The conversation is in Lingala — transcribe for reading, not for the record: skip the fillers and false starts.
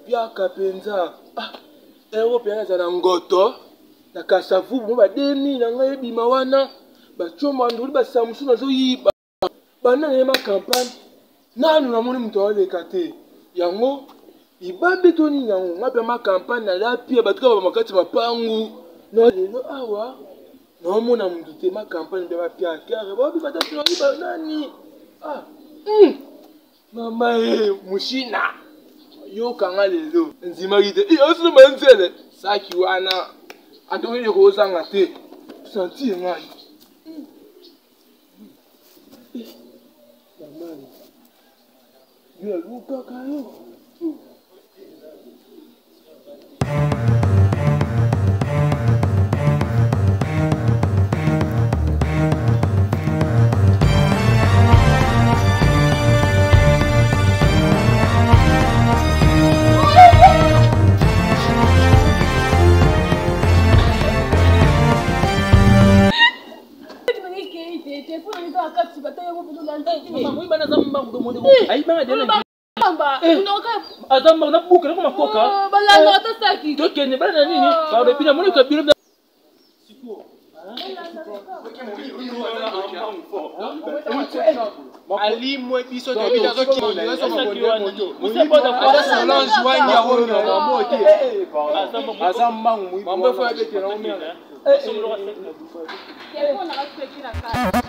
pia kapenza. Ah, Européen za na ngoto. Na kasavu mo ba demi na ngai bima wana. Ba choma nduli ba Samsung zo yiba. Bana na ma campagne. Nanu na moni mto wale kate. Yango ibambe toni yango ngape ma campagne na la pia batika ba makati mapangu. No lelo awa. No mona mtu te ma campagne ba pia kare. Ba bi kata tino yiba nani. Ah. Mama mushina. Yo kanga lelo. Nzima gite. Osu manzele. Saki wana. Atongeli koza ngate. Senti ngai. Mama. Yo luka kayo. Azamba na buka na makoka. Balanga atasaki. Tokene bana nini? Ba repina moni ka bilo. Siko. Ali mwe biso de bita zo ki na so makonde moto. Museboda kwa Solange wanya hono na moto. Azamba mambo fa bete na umia. Solo ka sekta. Kwa na respect na kaya.